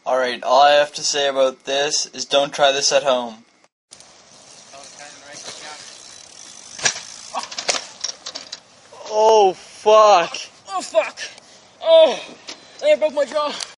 Alright, all I have to say about this is don't try this at home. Oh, fuck. Oh, fuck. Oh, I broke my jaw.